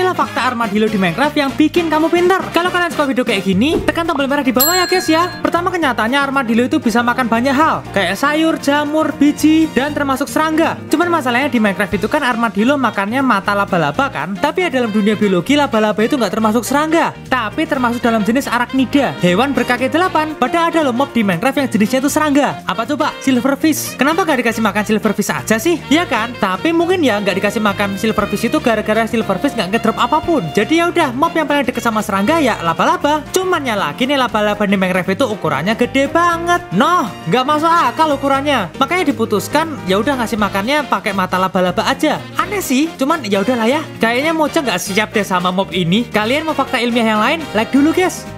inilah fakta armadillo di Minecraft yang bikin kamu pintar. Kalau kalian suka video kayak gini, tekan tombol merah di bawah ya guys ya. Pertama, kenyataannya armadillo itu bisa makan banyak hal, kayak sayur, jamur, biji, dan termasuk serangga. Cuman masalahnya di Minecraft itu kan armadillo makannya mata laba-laba kan. Tapi ya dalam dunia biologi, laba-laba itu nggak termasuk serangga, tapi termasuk dalam jenis arachnida, hewan berkaki 8. Padahal ada loh mob di Minecraft yang jenisnya itu serangga. Apa coba? Silverfish. Kenapa nggak dikasih makan silverfish aja sih? Ya kan? Tapi mungkin ya nggak dikasih makan silverfish itu gara-gara silverfish nggak ngedrop apapun. Jadi ya udah, mob yang paling deket sama serangga ya laba-laba. Cuman ya lagi nih, laba-laba di Minecraft itu ukurannya gede banget. Noh, nggak masuk akal ukurannya. Makanya diputuskan ya udah ngasih makannya pakai mata laba-laba aja. Aneh sih, cuman ya udahlah ya. Kayaknya Mocha nggak siap deh sama mob ini. Kalian mau fakta ilmiah yang lain? Like dulu guys.